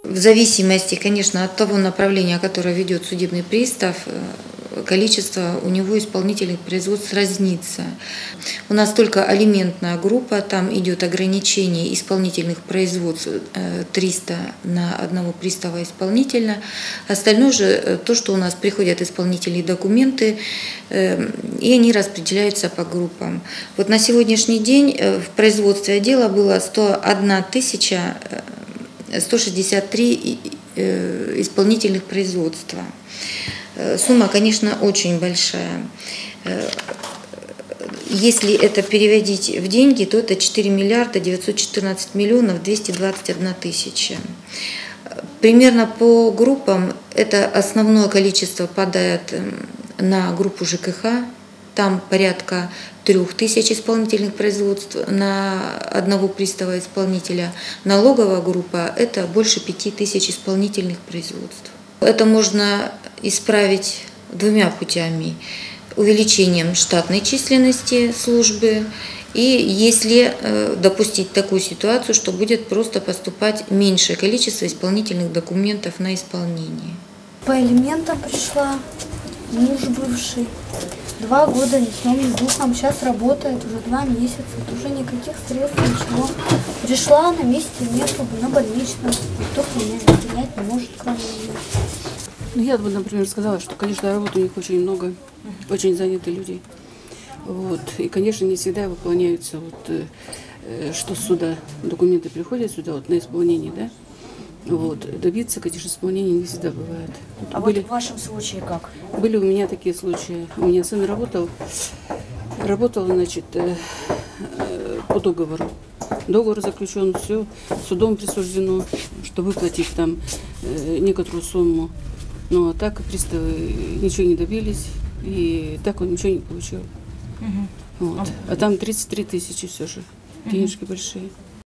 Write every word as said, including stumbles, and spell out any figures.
В зависимости, конечно, от того направления, которое ведет судебный пристав, количество у него исполнительных производств разнится. У нас только алиментная группа, там идет ограничение исполнительных производств триста на одного пристава-исполнителя. Остальное же то, что у нас приходят исполнительные документы, и они распределяются по группам. Вот на сегодняшний день в производстве отдела было сто одна тысяча сто шестьдесят три исполнительных производства. Сумма, конечно, очень большая. Если это переводить в деньги, то это четыре миллиарда девятьсот четырнадцать миллионов двести двадцать одна тысяча. Примерно по группам это основное количество падает на группу ЖКХ. Там порядка трех тысяч исполнительных производств на одного пристава исполнителя. Налоговая группа – это больше пяти тысяч исполнительных производств. Это можно исправить двумя путями. Увеличением штатной численности службы и если допустить такую ситуацию, что будет просто поступать меньшее количество исполнительных документов на исполнение. По элементам пришла, муж бывший. Два года ни сном, ни духом, сейчас работает уже два месяца, уже никаких средств, ничего. Пришла, на месте нету, на больничном, никто меня не принять не может, кроме меня. Ну, я бы, например, сказала, что, конечно, работы у них очень много, очень заняты люди. Вот. И, конечно, не всегда выполняются, вот, э, что сюда документы приходят сюда вот, на исполнение, да? Вот. Добиться, конечно, исполнения не всегда бывает. А были, вот в вашем случае как? Были у меня такие случаи. У меня сын работал, работал, значит, э, э, по договору. Договор заключен, все, судом присуждено, что выплатить там э, некоторую сумму. Ну, а так приставы ничего не добились, и так он ничего не получил. Угу. Вот. А там тридцать три тысячи все же, денежки угу. большие.